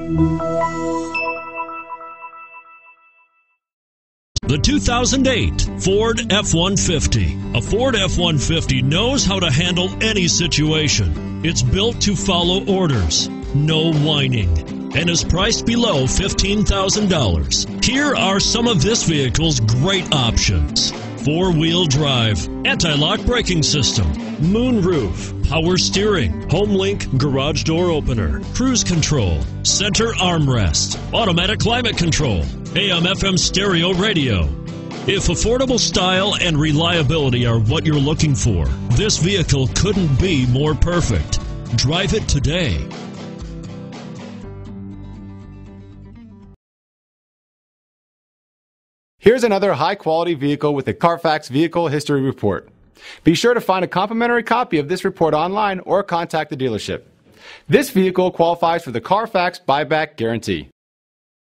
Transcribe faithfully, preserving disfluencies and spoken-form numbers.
The two thousand eight Ford F one fifty. A Ford F one fifty knows how to handle any situation. It's built to follow orders, no whining, and is priced below fifteen thousand dollars. Here are some of this vehicle's great options: four-wheel drive, anti-lock braking system, moonroof, power steering, HomeLink garage door opener, cruise control, center armrest, automatic climate control, A M F M stereo radio. If affordable style and reliability are what you're looking for, this vehicle couldn't be more perfect. Drive it today. Here's another high-quality vehicle with a Carfax Vehicle History Report. Be sure to find a complimentary copy of this report online or contact the dealership. This vehicle qualifies for the Carfax Buyback Guarantee.